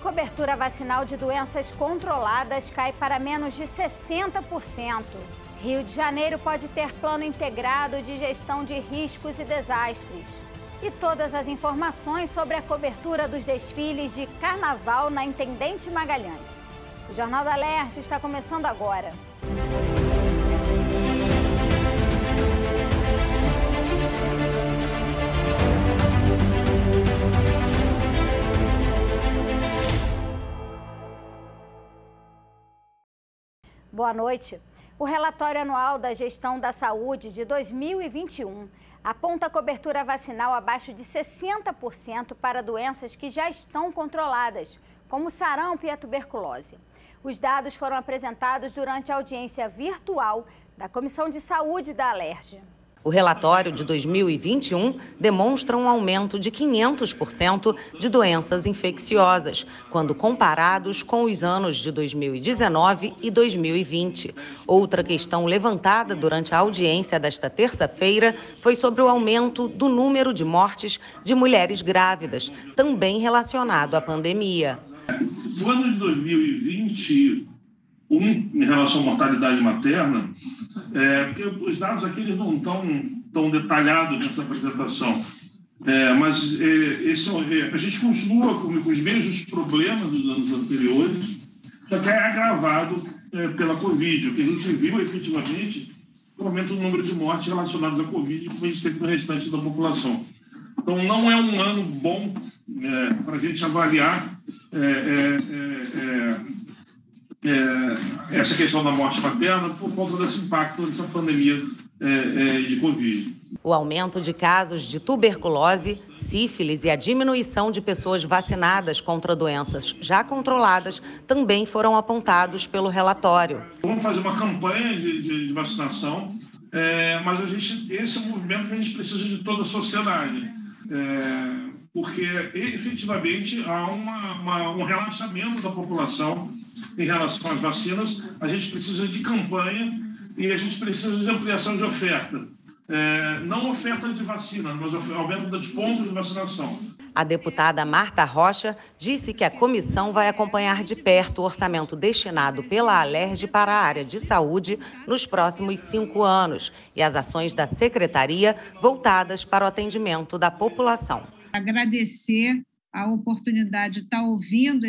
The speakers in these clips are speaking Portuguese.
Cobertura vacinal de doenças controladas cai para menos de 60%. Rio de Janeiro pode ter plano integrado de gestão de riscos e desastres. E todas as informações sobre a cobertura dos desfiles de carnaval na Intendente Magalhães. O Jornal da Alerj está começando agora. Boa noite. O relatório anual da gestão da saúde de 2021 aponta a cobertura vacinal abaixo de 60% para doenças que já estão controladas, como sarampo e a tuberculose. Os dados foram apresentados durante a audiência virtual da Comissão de Saúde da Alerj. O relatório de 2021 demonstra um aumento de 500% de doenças infecciosas, quando comparados com os anos de 2019 e 2020. Outra questão levantada durante a audiência desta terça-feira foi sobre o aumento do número de mortes de mulheres grávidas, também relacionado à pandemia. No ano de 2021, em relação à mortalidade materna, porque os dados aqui eles não estão tão detalhados nessa apresentação, mas a gente continua com os mesmos problemas dos anos anteriores, só que é agravado pela Covid. O que a gente viu efetivamente foi o aumento do número de mortes relacionadas à Covid, como a gente teve no restante da população. Então, não é um ano bom para a gente avaliar essa questão da morte materna por conta desse impacto dessa pandemia de Covid. O aumento de casos de tuberculose, sífilis e a diminuição de pessoas vacinadas contra doenças já controladas também foram apontados pelo relatório. Vamos fazer uma campanha de vacinação, mas esse é um movimento que a gente precisa de toda a sociedade, porque efetivamente há um relaxamento da população em relação às vacinas. A gente precisa de campanha e a gente precisa de ampliação de oferta. Não oferta de vacina, mas aumento de pontos de vacinação. A deputada Marta Rocha disse que a comissão vai acompanhar de perto o orçamento destinado pela Alerj para a área de saúde nos próximos 5 anos e as ações da secretaria voltadas para o atendimento da população. Agradecer a oportunidade de estar ouvindo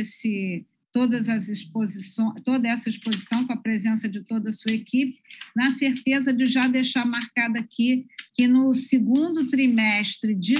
toda essa exposição com a presença de toda a sua equipe, na certeza de já deixar marcado aqui que no segundo trimestre de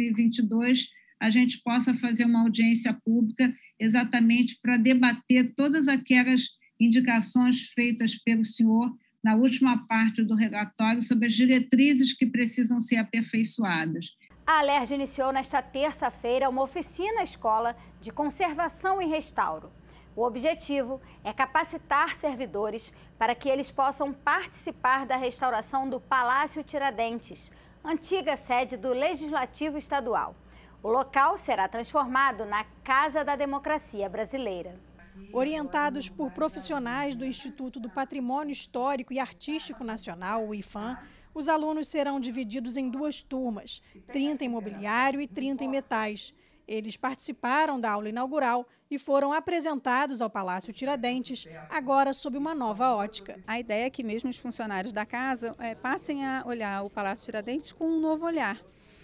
2022 a gente possa fazer uma audiência pública exatamente para debater todas aquelas indicações feitas pelo senhor na última parte do relatório sobre as diretrizes que precisam ser aperfeiçoadas. A Alerj iniciou nesta terça-feira uma oficina-escola de conservação e restauro. O objetivo é capacitar servidores para que eles possam participar da restauração do Palácio Tiradentes, antiga sede do Legislativo Estadual. O local será transformado na Casa da Democracia Brasileira. Orientados por profissionais do Instituto do Patrimônio Histórico e Artístico Nacional, o IPHAN, os alunos serão divididos em 2 turmas, 30 em mobiliário e 30 em metais. Eles participaram da aula inaugural e foram apresentados ao Palácio Tiradentes, agora sob uma nova ótica. A ideia é que mesmo os funcionários da casa passem a olhar o Palácio Tiradentes com um novo olhar.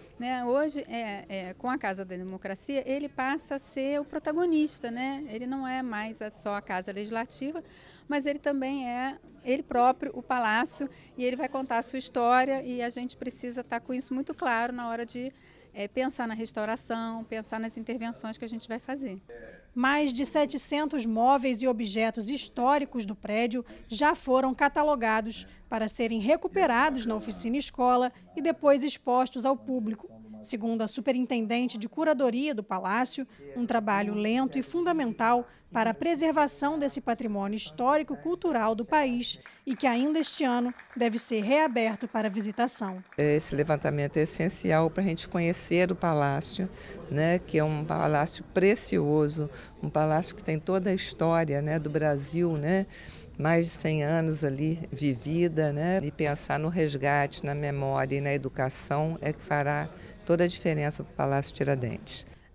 Hoje, com a Casa da Democracia, ele passa a ser o protagonista, né? Ele não é mais só a Casa Legislativa, mas ele também é ele próprio, o Palácio, e ele vai contar a sua história e a gente precisa estar com isso muito claro na hora de pensar na restauração, pensar nas intervenções que a gente vai fazer. Mais de 700 móveis e objetos históricos do prédio já foram catalogados para serem recuperados na oficina-escola e depois expostos ao público. Segundo a superintendente de curadoria do Palácio, um trabalho lento e fundamental para a preservação desse patrimônio histórico-cultural do país e que ainda este ano deve ser reaberto para visitação. Esse levantamento é essencial para a gente conhecer o palácio, né, que é um palácio precioso, um palácio que tem toda a história, né, do Brasil, né, mais de 100 anos ali vivida, né, e pensar no resgate, na memória e na educação é que fará toda a diferença para o Palácio Tiradentes.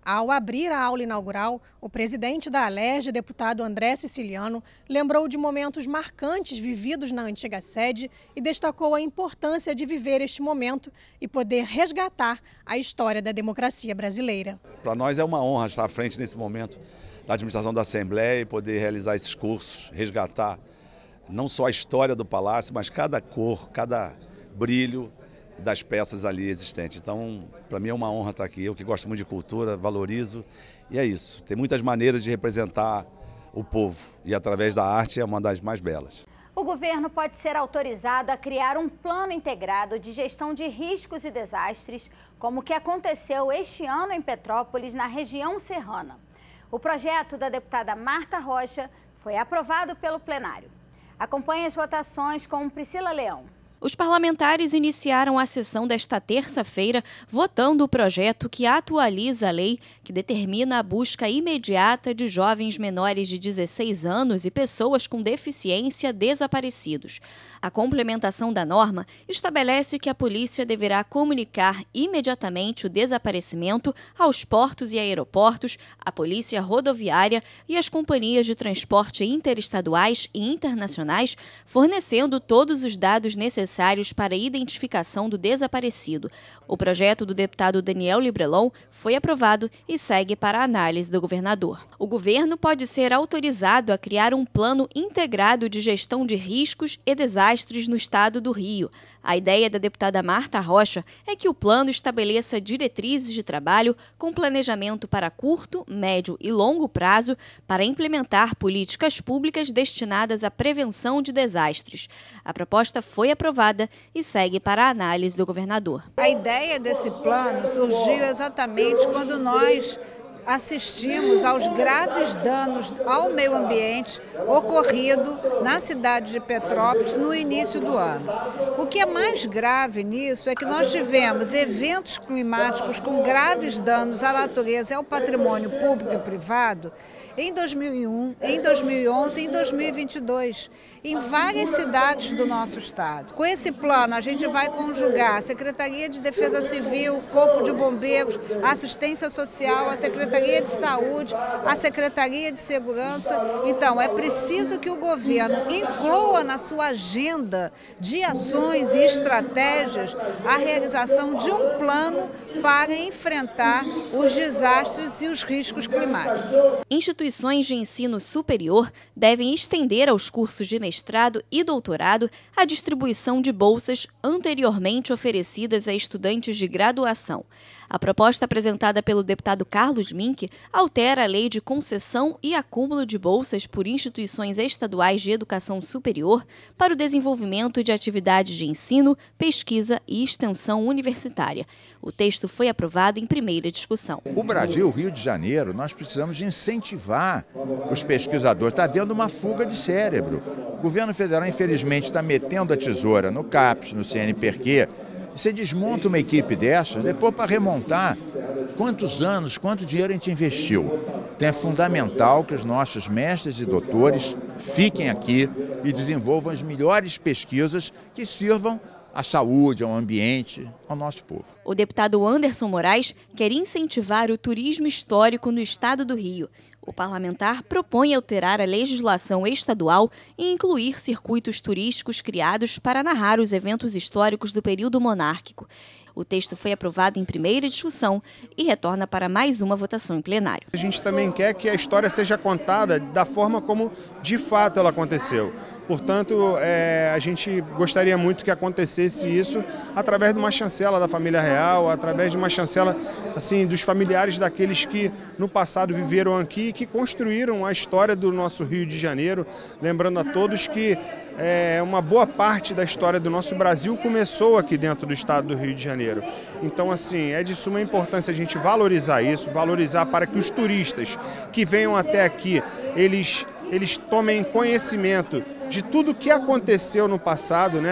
Ao abrir a aula inaugural, o presidente da Alerj, deputado André Siciliano, lembrou de momentos marcantes vividos na antiga sede e destacou a importância de viver este momento e poder resgatar a história da democracia brasileira. Para nós é uma honra estar à frente nesse momento da administração da Assembleia e poder realizar esses cursos, resgatar não só a história do Palácio, mas cada cor, cada brilho das peças ali existentes. Então, para mim é uma honra estar aqui. Eu que gosto muito de cultura, valorizo, e é isso. Tem muitas maneiras de representar o povo e através da arte é uma das mais belas. O governo pode ser autorizado a criar um plano integrado de gestão de riscos e desastres, como o que aconteceu este ano em Petrópolis, na região serrana. O projeto da deputada Marta Rocha foi aprovado pelo plenário. Acompanhe as votações com Priscila Leão. Os parlamentares iniciaram a sessão desta terça-feira votando o projeto que atualiza a lei que determina a busca imediata de jovens menores de 16 anos e pessoas com deficiência desaparecidos. A complementação da norma estabelece que a polícia deverá comunicar imediatamente o desaparecimento aos portos e aeroportos, à polícia rodoviária e às companhias de transporte interestaduais e internacionais, fornecendo todos os dados necessários para a identificação do desaparecido. O projeto do deputado Daniel Librelon foi aprovado e segue para a análise do governador. O governo pode ser autorizado a criar um plano integrado de gestão de riscos e desastres no estado do Rio. A ideia da deputada Marta Rocha é que o plano estabeleça diretrizes de trabalho com planejamento para curto, médio e longo prazo para implementar políticas públicas destinadas à prevenção de desastres. A proposta foi aprovada e segue para a análise do governador. A ideia desse plano surgiu exatamente quando nós assistimos aos graves danos ao meio ambiente ocorrido na cidade de Petrópolis no início do ano. O que é mais grave nisso é que nós tivemos eventos climáticos com graves danos à natureza e ao patrimônio público e privado em 2001, em 2011 e em 2022, em várias cidades do nosso estado. Com esse plano, a gente vai conjugar a Secretaria de Defesa Civil, Corpo de Bombeiros, Assistência Social, a Secretaria de Saúde, a Secretaria de Segurança. Então, é preciso que o governo inclua na sua agenda de ações e estratégias a realização de um plano para enfrentar os desastres e os riscos climáticos. Instituições de ensino superior devem estender aos cursos de mestrado e doutorado a distribuição de bolsas anteriormente oferecidas a estudantes de graduação. A proposta apresentada pelo deputado Carlos Mink altera a lei de concessão e acúmulo de bolsas por instituições estaduais de educação superior para o desenvolvimento de atividades de ensino, pesquisa e extensão universitária. O texto foi aprovado em primeira discussão. O Brasil, o Rio de Janeiro, nós precisamos de incentivar os pesquisadores. Está havendo uma fuga de cérebro. O governo federal, infelizmente, está metendo a tesoura no CAPES, no CNPq. Você desmonta uma equipe dessas, depois para remontar, quantos anos, quanto dinheiro a gente investiu? Então é fundamental que os nossos mestres e doutores fiquem aqui e desenvolvam as melhores pesquisas que sirvam à saúde, ao ambiente, ao nosso povo. O deputado Anderson Moraes quer incentivar o turismo histórico no estado do Rio. O parlamentar propõe alterar a legislação estadual e incluir circuitos turísticos criados para narrar os eventos históricos do período monárquico. O texto foi aprovado em primeira discussão e retorna para mais uma votação em plenário. A gente também quer que a história seja contada da forma como de fato ela aconteceu. Portanto, a gente gostaria muito que acontecesse isso através de uma chancela da família real, através de uma chancela assim, dos familiares daqueles que no passado viveram aqui e que construíram a história do nosso Rio de Janeiro. Lembrando a todos que uma boa parte da história do nosso Brasil começou aqui dentro do estado do Rio de Janeiro. Então, assim, é de suma importância a gente valorizar isso, valorizar para que os turistas que venham até aqui, eles tomem conhecimento de tudo que aconteceu no passado, né?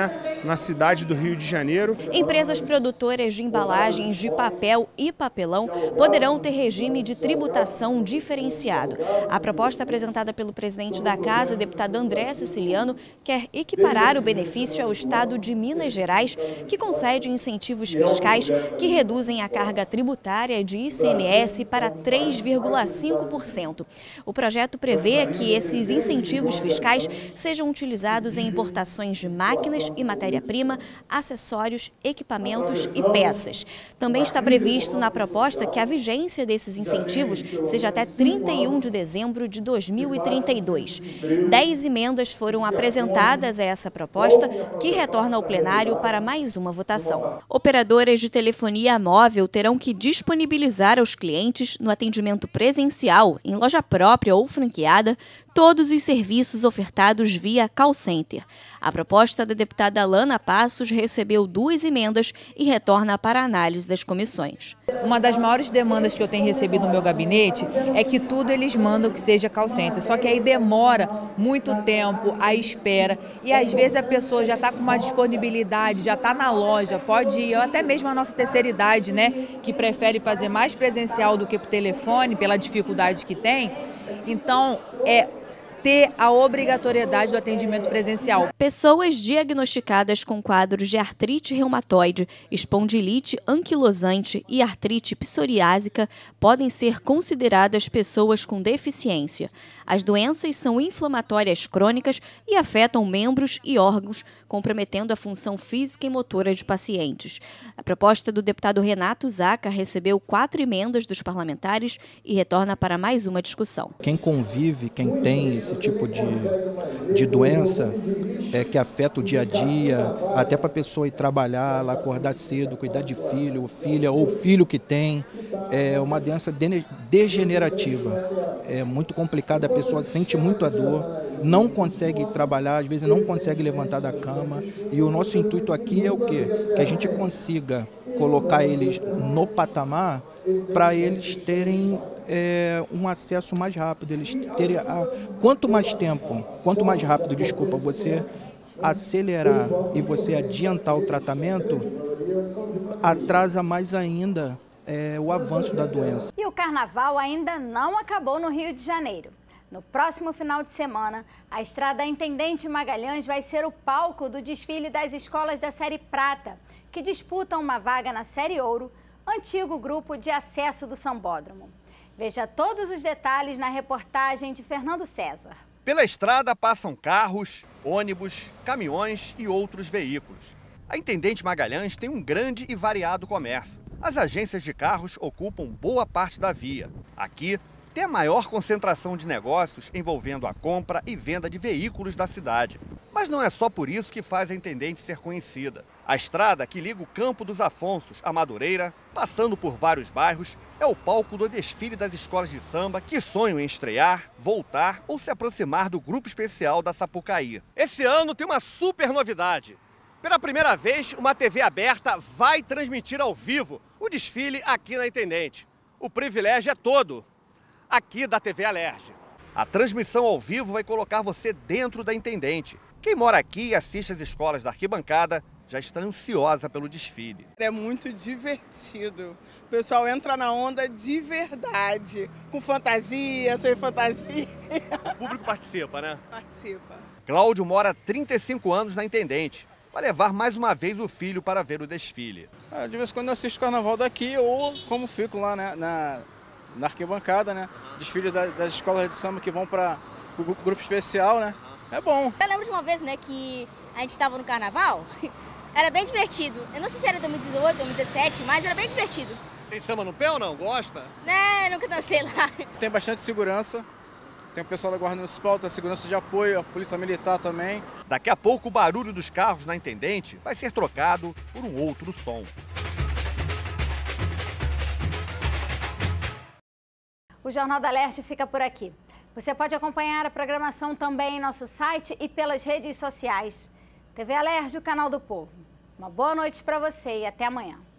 na cidade do Rio de Janeiro. Empresas produtoras de embalagens de papel e papelão poderão ter regime de tributação diferenciado. A proposta apresentada pelo presidente da Casa, deputado André Siciliano, quer equiparar o benefício ao estado de Minas Gerais, que concede incentivos fiscais que reduzem a carga tributária de ICMS para 3,5%. O projeto prevê que esses incentivos fiscais sejam utilizados em importações de máquinas e matéria-prima, acessórios, equipamentos e peças. Também está previsto na proposta que a vigência desses incentivos seja até 31 de dezembro de 2032. 10 emendas foram apresentadas a essa proposta, que retorna ao plenário para mais uma votação. Operadoras de telefonia móvel terão que disponibilizar aos clientes, no atendimento presencial, em loja própria ou franqueada, todos os serviços ofertados via call center. A proposta da deputada Alana Passos recebeu 2 emendas e retorna para a análise das comissões. Uma das maiores demandas que eu tenho recebido no meu gabinete é que tudo eles mandam que seja call center, só que aí demora muito tempo, a espera, e às vezes a pessoa já está com uma disponibilidade, já está na loja, pode ir, ou até mesmo a nossa terceira idade, né, que prefere fazer mais presencial do que por telefone, pela dificuldade que tem. Então, ter a obrigatoriedade do atendimento presencial. Pessoas diagnosticadas com quadros de artrite reumatoide, espondilite anquilosante e artrite psoriásica podem ser consideradas pessoas com deficiência. As doenças são inflamatórias crônicas e afetam membros e órgãos, comprometendo a função física e motora de pacientes. A proposta do deputado Renato Zaca recebeu 4 emendas dos parlamentares e retorna para mais uma discussão. Quem convive, quem tem esse tipo de doença que afeta o dia a dia, até para a pessoa ir trabalhar, ela acordar cedo, cuidar de filho, filha ou filho que tem, é uma doença degenerativa. É muito complicada, a pessoa sente muito a dor, não consegue trabalhar, às vezes não consegue levantar da cama. E o nosso intuito aqui é o quê? Que a gente consiga colocar eles no patamar para eles terem um acesso mais rápido, eles terem quanto mais rápido, você acelerar e você adiantar o tratamento, atrasa mais ainda o avanço da doença. E o carnaval ainda não acabou no Rio de Janeiro. No próximo final de semana, a Estrada Intendente Magalhães vai ser o palco do desfile das escolas da Série Prata, que disputam uma vaga na Série Ouro, antigo grupo de acesso do Sambódromo. Veja todos os detalhes na reportagem de Fernando César. Pela estrada passam carros, ônibus, caminhões e outros veículos. A Intendente Magalhães tem um grande e variado comércio. As agências de carros ocupam boa parte da via. Aqui tem a maior concentração de negócios envolvendo a compra e venda de veículos da cidade. Mas não é só por isso que faz a Intendente ser conhecida. A estrada que liga o Campo dos Afonsos à Madureira, passando por vários bairros, é o palco do desfile das escolas de samba que sonham em estrear, voltar ou se aproximar do grupo especial da Sapucaí. Esse ano tem uma super novidade. Pela primeira vez, uma TV aberta vai transmitir ao vivo o desfile aqui na Intendente. O privilégio é todo aqui da TV Alerj. A transmissão ao vivo vai colocar você dentro da Intendente. Quem mora aqui e assiste às escolas da arquibancada já está ansiosa pelo desfile. É muito divertido. O pessoal entra na onda de verdade, com fantasia, sem fantasia. O público participa, né? Participa. Cláudio mora há 35 anos na Intendente. Vai levar mais uma vez o filho para ver o desfile. De vez em quando eu assisto o carnaval daqui ou como fico lá, né, na arquibancada, né? Desfile das escolas de samba que vão para o grupo especial, né? É bom. Eu lembro de uma vez, né, que a gente estava no carnaval, era bem divertido. Eu não sei se era 2018, 2017, mas era bem divertido. Tem samba no pé ou não? Gosta? Né, nunca dancei lá. Tem bastante segurança. Tem o pessoal da Guarda Municipal, tem a segurança de apoio, a Polícia Militar também. Daqui a pouco o barulho dos carros na Intendente vai ser trocado por um outro som. O Jornal da Alerj fica por aqui. Você pode acompanhar a programação também em nosso site e pelas redes sociais. TV Alerj, o canal do povo. Uma boa noite para você e até amanhã.